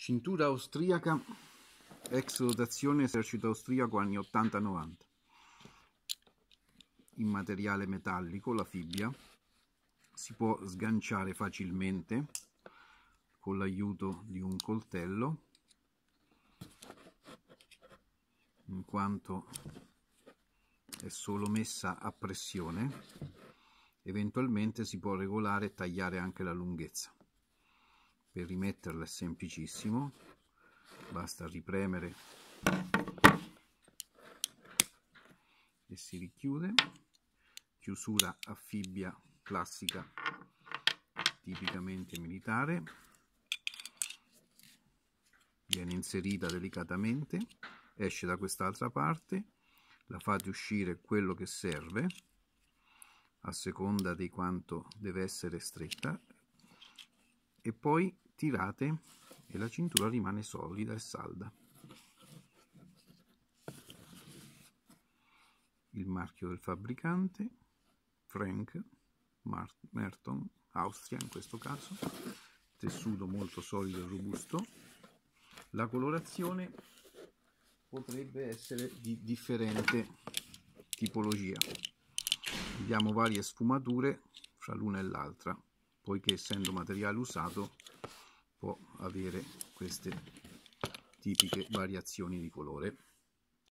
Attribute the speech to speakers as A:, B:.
A: Cintura austriaca, ex dotazione esercito austriaco anni 80-90. In materiale metallico, la fibbia si può sganciare facilmente con l'aiuto di un coltello, in quanto è solo messa a pressione. Eventualmente si può regolare e tagliare anche la lunghezza. Per rimetterla è semplicissimo, basta ripremere e si richiude. Chiusura a fibbia classica tipicamente militare, viene inserita delicatamente, esce da quest'altra parte, la fate uscire quello che serve a seconda di quanto deve essere stretta e poi tirate e la cintura rimane solida e salda. Il marchio del fabbricante, Frank Merton, Austria in questo caso, tessuto molto solido e robusto. La colorazione potrebbe essere di differente tipologia. Vediamo varie sfumature fra l'una e l'altra, poiché essendo materiale usato può avere queste tipiche variazioni di colore.